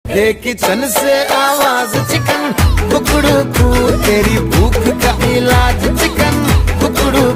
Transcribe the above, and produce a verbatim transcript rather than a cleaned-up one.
हे kitchen से आवाज chicken कुकड़ू कू, तेरी भूख का इलाज चिकन कुकड़ू